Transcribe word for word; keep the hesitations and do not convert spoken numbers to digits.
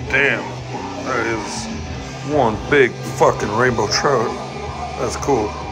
Damn, that is one big fucking rainbow trout. That's cool.